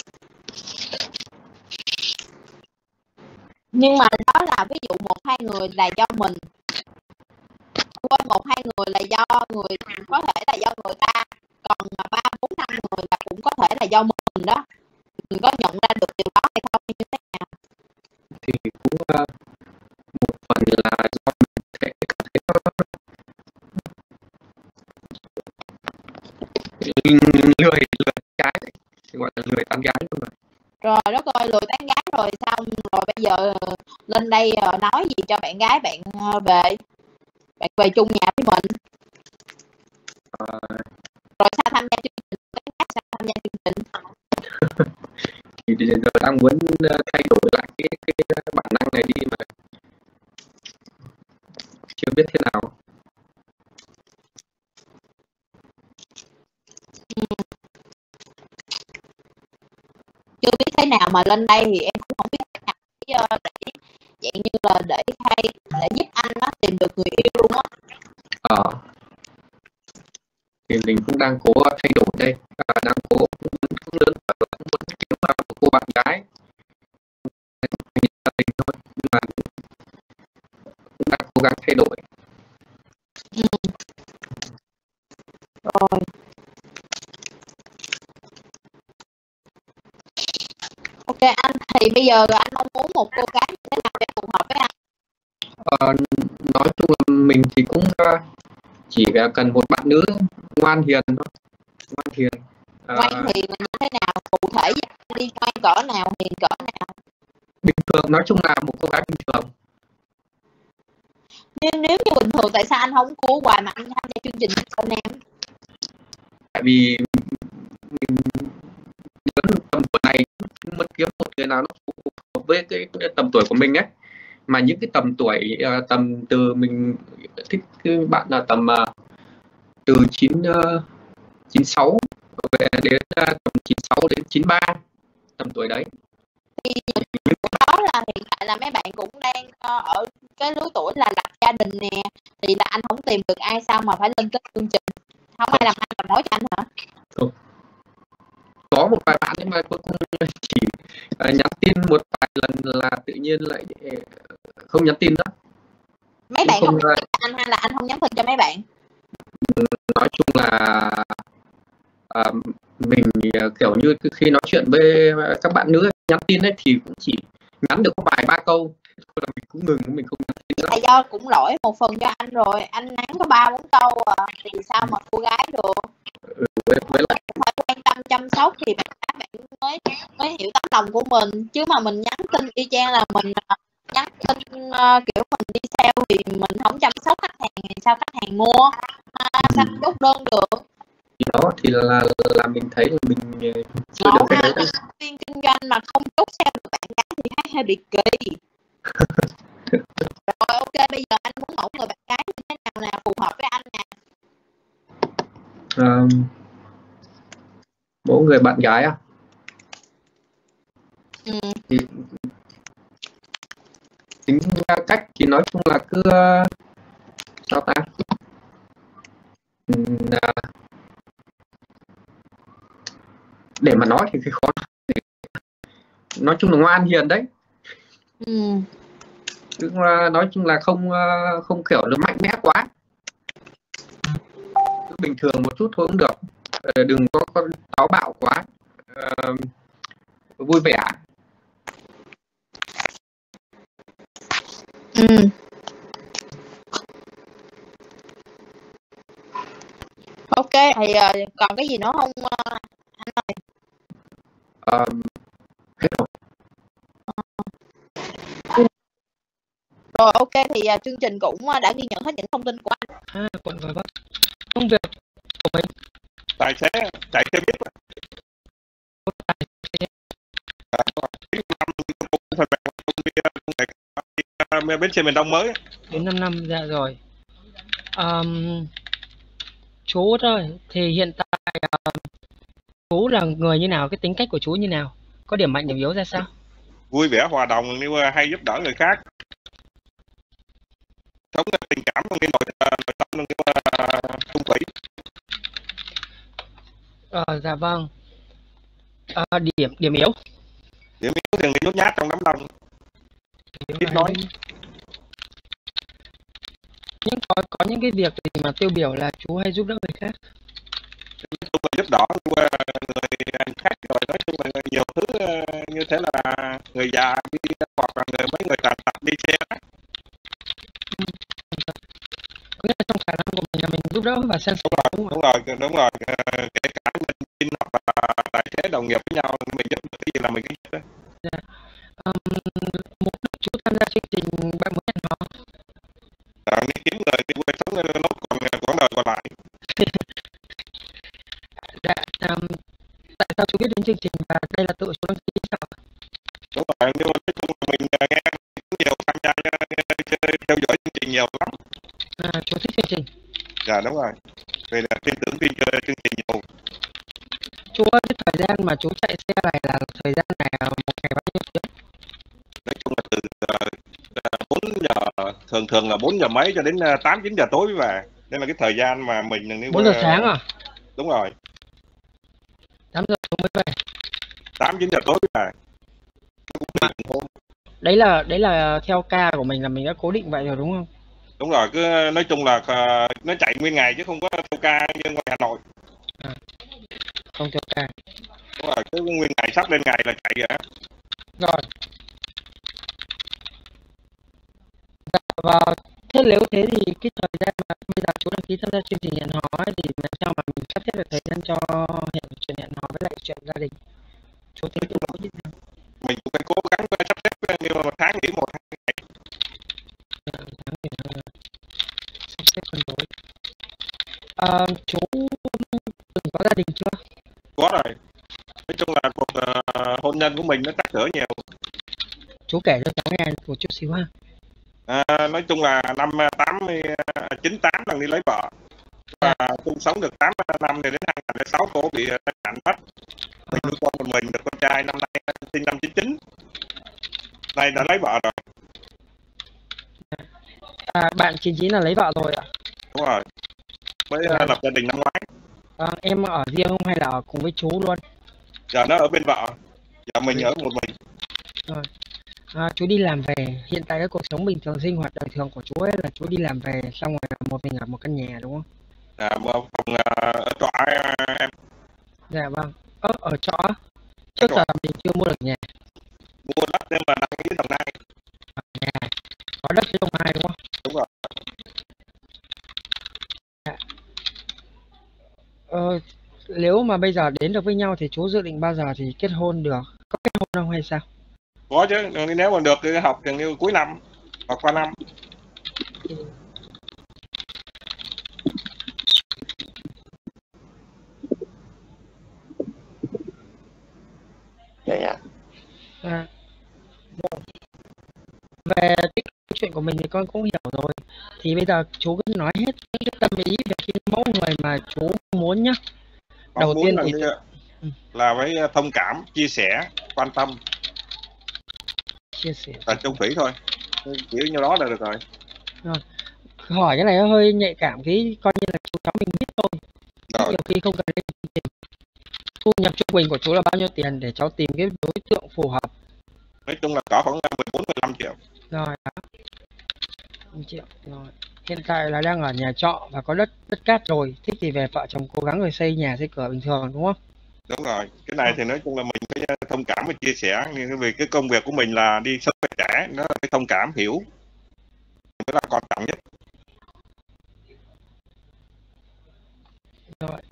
Nhưng mà đó là ví dụ một hai người là do mình, quên một hai người là do người, có thể là do người ta, còn mà ba bốn năm người là cũng có thể là do mình đó. Mình có nhận ra được điều đó hay không, như thế nào? Thì cũng uh, một phần là do mình sẽ cảm thấy nó lười lười cái đấy, gọi là lười tán gái luôn rồi. Rồi đó coi, lười tán gái rồi xong rồi bây giờ lên đây nói gì cho bạn gái bạn về, bạn về chung nhà với mình. À... Rồi sao tham gia chương trình, tán gái sao tham gia chương trình? Thì giờ đang muốn thay đổi lại cái, cái bản năng này đi mà chưa biết thế nào. Ừ. Chưa biết thế nào mà lên đây thì em cũng không biết thế nào để dạng như là để thay, để giúp anh nó tìm được người yêu luôn á. Ờ. thì mình cũng đang cố thay đổi đây, à, đang cố cũng muốn cũng lớn và cũng muốn kiếm vào một cô bạn gái gia đình thôi, nhưng mà cũng đang cố gắng thay đổi. Ừ. Rồi. Ok anh, thì bây giờ anh mong muốn một cô gái như thế nào để phù hợp với anh? Ờ, nói chung là mình thì cũng uh, chỉ cần một bạn nữ ngoan hiền thôi, ngoan hiền. Uh, ngoan hiền là như thế nào, cụ thể đi ngoan cỡ nào, hiền cỡ nào? Bình thường, nói chung là một cô gái bình thường. Nhưng nếu như bình thường tại sao anh không cố hoài mà anh tham gia chương trình Sơn Nam? Tại vì mình đến tầm tuổi này muốn kiếm một người nào nó phù hợp với cái, cái tầm tuổi của mình ấy, mà những cái tầm tuổi uh, tầm từ mình thích cái bạn là tầm uh, từ chín uh, chín sáu về đến uh, tầm chín sáu đến chín ba, tầm tuổi đấy. Thì những đó là hiện tại là mấy bạn cũng đang uh, ở cái lứa tuổi là lập gia đình nè, thì là anh không tìm được ai sao mà phải lên cái chương trình, không ai làm anh làm mối cho anh hả? Không. Có một vài bạn nhưng mà cuối cùng chỉ uh, nhắn tin một vài lần là tự nhiên lại uh, không nhắn tin nữa. Mấy bạn không, không nhắn tin cho anh hay là anh không nhắn tin cho mấy bạn? Nói chung là uh, mình uh, kiểu như khi nói chuyện với các bạn nữ nhắn tin ấy thì cũng chỉ nhắn được có vài ba câu là mình cũng ngừng, mình không nhắn tin nữa. Là do cũng lỗi một phần cho anh rồi, anh nhắn có ba bốn câu à, thì sao mà cô gái được? Ừ, với, với lại phải quan tâm chăm sóc thì bạn bạn mới mới hiểu tấm lòng của mình, chứ mà mình nhắn tin y chang là mình nhắn tin uh, kiểu mình đi sale thì mình không chăm sóc khách hàng thì sao khách hàng mua, à, sao chốt đơn được? Thì đó thì là là mình thấy là mình chưa Ngộ được cái ha, đấy. tiên kinh doanh mà không chốt sale được bạn gái thì thấy hơi bị kỳ. Rồi ok, bây giờ anh muốn mẫu người bạn gái như thế nào nào phù hợp với anh nè? Um, mỗi người bạn gái à? Ừ. Thì tính cách thì nói chung là cứ uh, sao ta? Um, uh, để mà nói thì cái khó, nói chung là ngoan hiền đấy. Ừ. Cứ uh, nói chung là không uh, không kiểu là mạnh mẽ quá, cứ bình thường một chút thôi cũng được, uh, đừng có, có táo bạo quá, uh, vui vẻ. Ừ. Ok, thì uh, còn cái gì nữa không uh, anh ơi? Um, hết rồi. Rồi ok, thì uh, chương trình cũng uh, đã ghi nhận hết những thông tin của anh. À, quận rồi bác. Công việc của mình tài xế chạy xe buýt. Bến xe miền Đông mới đến năm năm dạ rồi. Um, chú thôi thì hiện tại uh, chú là người như nào, cái tính cách của chú như nào, có điểm mạnh điểm yếu ra sao? Vui vẻ hòa đồng, nhưng hay giúp đỡ người khác, sống tình cảm trong cái nội tâm trong cái phong thủy. Ờ, dạ vâng. À, điểm điểm yếu điểm yếu thì nhút nhát trong đám đông, ít nói. Nhưng có có những cái việc gì mà tiêu biểu là chú hay giúp đỡ người khác? Nói chung là giúp đỡ người khác, rồi nói chung là nhiều thứ như thế là người già đi, hoặc là người mấy người tàn tật đi xe. Ừ. Có nghĩa là trong khả năng của mình là mình giúp đỡ và san sẻ. Đúng rồi, đúng rồi, đúng rồi. Kể cả mình hoặc là tài xế đồng nghiệp với nhau, mình giúp cái gì là mình cứ giúp đó. Dạ. Um, một lần chú tham gia chương trình Bạn Muốn Hẹn Hò. À, đi kiếm người đi quê sống nó còn quãng đời còn lại. Dạ, um, tại sao chú biết đến chương trình và đây là tự chú đăng ký sao? Đúng rồi, nhưng mà nói chung là mình nghe nhiều, tham gia theo dõi chương trình nhiều lắm. À, chú thích chương trình. Dạ đúng rồi, vì là tin tưởng tin chơi chương trình nhiều. Chú ơi, cái thời gian mà chú chạy xe này là thời gian này một ngày bao nhiêu tiếng? Nói chung là từ uh, bốn giờ, thường thường là bốn giờ mấy cho đến tám chín giờ tối mới về. Nên là cái thời gian mà mình nếu bốn giờ sáng à? Đúng rồi. tám giờ tối mới về. tám chín giờ tối về. Đấy là đấy là theo ca của mình là mình đã cố định vậy rồi đúng không? Đúng rồi, cứ nói chung là uh, nó chạy nguyên ngày chứ không có theo ca như ngoài Hà Nội. À, không theo ca. Đúng rồi, cứ nguyên ngày sắp lên ngày là chạy vậy. Rồi. Và thế nếu thế thì cái thời gian mà bây giờ chú đăng ký tham gia chương trình hẹn hò ấy, thì làm sao mà mình sắp xếp được thời gian cho hẹn chuyện hẹn hò với lại chuyện gia đình? Chú thấy tương đối như thế nào? Mình cũng phải cố gắng sắp xếp, nhưng mà một tháng nghỉ một hai ngày. À, tháng nghỉ sắp xếp cân đối. À, chú từng có gia đình chưa? Có rồi. Nói chung là cuộc uh, hôn nhân của mình nó trắc trở nhiều. Chú kể cho cháu nghe một chút xíu ha. À, nói chung là năm tám chín tám lần đi lấy vợ và chung sống được tám năm thì đến hai nghìn không trăm lẻ sáu cô bị tai nạn mất. Mình nuôi con một mình, được con trai năm nay sinh năm chín chín, nay đã lấy vợ rồi. À, bạn chín chín là lấy vợ rồi ạ? Đúng rồi, mới à, lập gia đình năm ngoái. À, em ở riêng không hay là ở cùng với chú luôn? Giờ nó ở bên vợ, giờ mình ở một mình. Rồi. À, chú đi làm về, hiện tại cái cuộc sống bình thường sinh hoạt đời thường của chú ấy là chú đi làm về xong rồi một mình ở một căn nhà đúng không? À, một phòng ở trọ em. Dạ vâng. Ở, ở trọ trước giờ mình chưa mua được nhà. Mua đất nhưng mà đăng ký Đồng Nai. Ở nhà có đất với Đồng Nai đúng không? Đúng rồi. Dạ. Ờ, nếu mà bây giờ đến được với nhau thì chú dự định bao giờ thì kết hôn được? Có kết hôn không hay sao? Có chứ, nếu mà được thì học gần như cuối năm hoặc qua năm. Dạ dạ. À, về cái chuyện của mình thì con cũng hiểu rồi. Thì bây giờ chú cứ nói hết cái tâm ý về cái mẫu người mà chú muốn nhá. Con đầu tiên thì là với thông cảm, chia sẻ, quan tâm, chia sẻ là chung thủy thôi, kiểu như đó là được rồi. Rồi. Hỏi cái này nó hơi nhạy cảm, cái coi như là chú cháu mình biết thôi. Rồi. Nhiều khi không cần đến tiền. Thu nhập trung bình của chú là bao nhiêu tiền để cháu tìm cái đối tượng phù hợp? Nói chung là có khoảng mười bốn mười lăm triệu. Rồi đó. năm triệu. Rồi. Hiện tại là đang ở nhà trọ và có đất đất cát rồi, thích thì về vợ chồng cố gắng rồi xây nhà xây cửa bình thường đúng không? Đúng rồi, cái này thì nói chung là mình phải thông cảm và chia sẻ, nhưng vì cái công việc của mình là đi sống với trẻ, nó phải thông cảm hiểu, đó là quan trọng nhất. Rồi.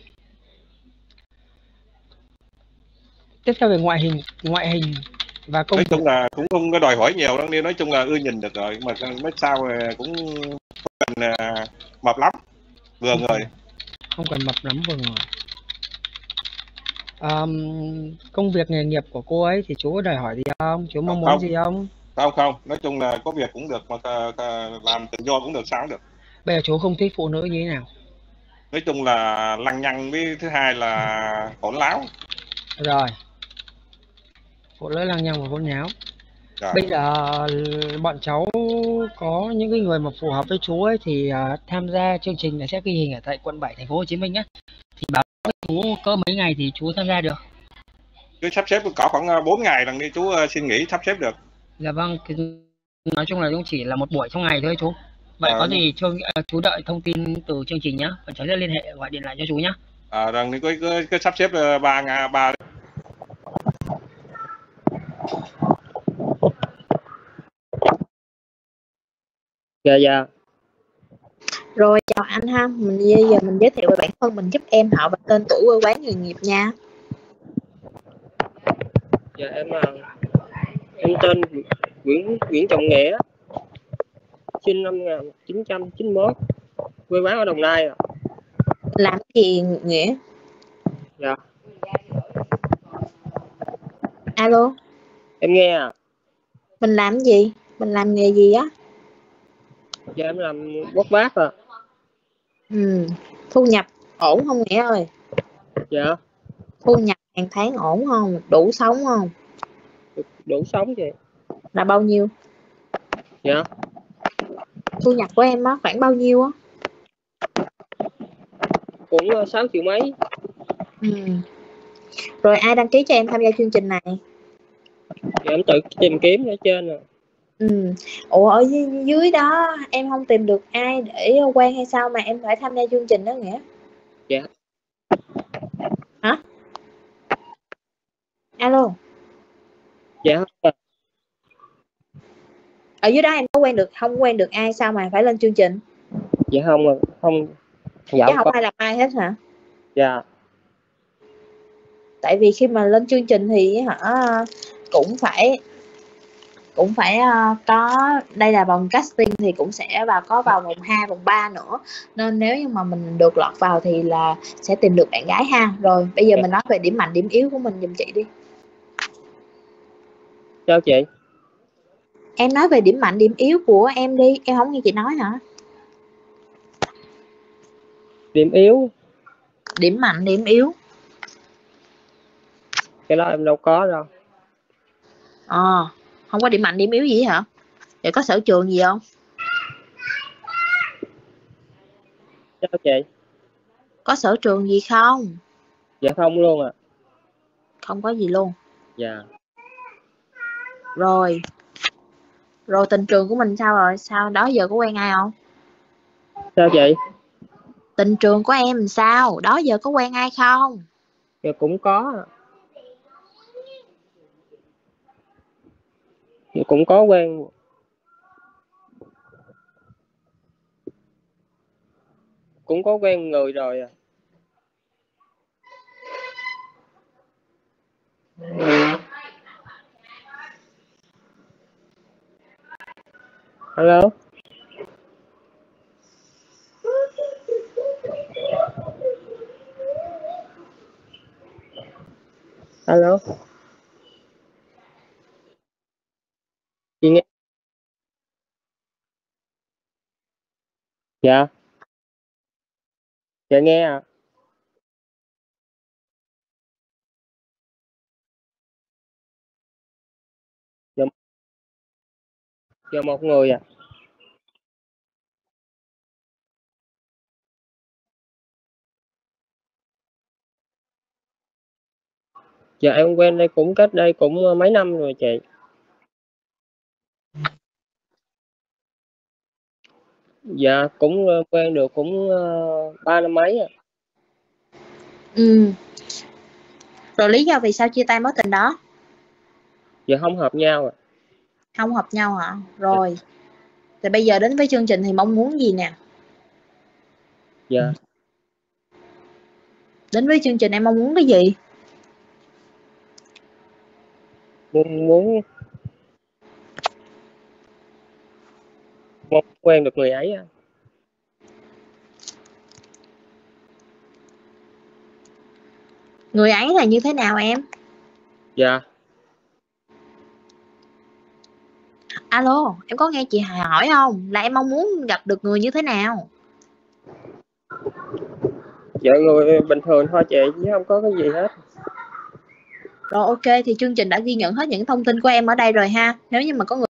Tiếp theo về ngoại hình, ngoại hình và công nói việc. Chung là cũng không có đòi hỏi nhiều đâu, nên nói chung là ưa nhìn được rồi, mà nói sao cũng không cần uh, mập lắm, vừa không người. Không cần mập lắm, vừa người. Um, công việc nghề nghiệp của cô ấy thì chú có đòi hỏi gì không? Chú mong muốn gì không? Không không, nói chung là có việc cũng được, mà làm tự do cũng được, sao cũng được. Bây giờ chú không thích phụ nữ như thế nào? Nói chung là lăng nhăng, với thứ hai là hỗn láo. Rồi, phụ nữ lăng nhăng và hỗn nháo. Rồi. Bây giờ bọn cháu có những cái người mà phù hợp với chú ấy thì uh, tham gia chương trình là sẽ ghi hình ở tại quận bảy thành phố Hồ Chí Minh á, thì báo với chú cỡ mấy ngày thì chú tham gia được? Cứ sắp xếp có khoảng bốn ngày lần đi chú, xin nghỉ sắp xếp được. Dạ vâng, nói chung là cũng chỉ là một buổi trong ngày thôi chú. Vậy à, có gì chương, uh, chú đợi thông tin từ chương trình nhá, và cháu sẽ liên hệ gọi điện lại cho chú nhá. À, rằng thì cứ, cứ, cứ sắp xếp ba ngày ba. Dạ dạ. Rồi chào anh ha, mình bây giờ mình giới thiệu về bản thân mình giúp em, họ và tên tuổi, quê quán, nghề nghiệp nha. Dạ em là em tên Nguyễn Nguyễn Trọng Nghĩa, sinh năm một nghìn chín trăm chín mươi mốt, quê quán ở Đồng Nai à. Làm gì Nghĩa? Dạ. Alo. Em nghe à. Mình làm gì? Mình làm nghề gì á? Dạ em làm quất bát à. Ừ. Thu nhập ổn không Nghĩa ơi? Dạ. Thu nhập hàng tháng ổn không? Đủ sống không? Đủ sống chị. Là bao nhiêu? Dạ. Thu nhập của em á khoảng bao nhiêu á? cũng uh, sáu triệu mấy. Ừ. Rồi ai đăng ký cho em tham gia chương trình này? Dạ, em tự tìm kiếm ở trên rồi. Ừ. Ủa ở dưới, dưới đó em không tìm được ai để quen hay sao mà em phải tham gia chương trình đó Nghĩa? Dạ. Hả? Alo. Dạ. Ở dưới đó em có quen được không quen được ai sao mà phải lên chương trình? Dạ không à, không. Dạ Chứ không có. ai làm ai hết hả? Dạ. Tại vì khi mà lên chương trình thì hả cũng phải cũng phải uh, có đây là vòng casting thì cũng sẽ vào có vào vòng hai, vòng ba nữa, nên nếu như mà mình được lọt vào thì là sẽ tìm được bạn gái ha. Rồi bây giờ mình nói về điểm mạnh điểm yếu của mình giùm chị đi. Sao chị? Em nói về điểm mạnh điểm yếu của em đi, em không nghe chị nói hả? Điểm yếu? Điểm mạnh điểm yếu. Cái đó em đâu có đâu. Ờ, à, không có điểm mạnh điểm yếu gì hả? Vậy có sở trường gì không? Sao chị? Có sở trường gì không? Dạ không luôn à. Không có gì luôn. Dạ. Rồi. Rồi tình trường của mình sao rồi? Sao đó giờ có quen ai không? Sao chị? Tình trường của em sao? Đó giờ có quen ai không? Dạ cũng có. Dạ cũng có quen. Cũng có quen người rồi à. Hello. Alo. Chị nghe. Dạ. Dạ nghe à. Dạ. Dạ một người à. Dạ em quen đây cũng cách đây cũng mấy năm rồi chị. Dạ cũng quen được cũng ba năm mấy à. Ừ. Rồi lý do vì sao chia tay mối tình đó? Dạ không hợp nhau à. Không hợp nhau hả? Rồi. Dạ. Thì bây giờ đến với chương trình thì mong muốn gì nè? Dạ. Đến với chương trình em mong muốn cái gì? Muốn muốn mong quen được người ấy à. Người ấy là như thế nào em? Dạ. Alo, em có nghe chị hỏi không? Là em mong muốn gặp được người như thế nào? Dạ người bình thường thôi chị, chứ không có cái gì hết. Rồi ok, thì chương trình đã ghi nhận hết những thông tin của em ở đây rồi ha. Nếu như mà có người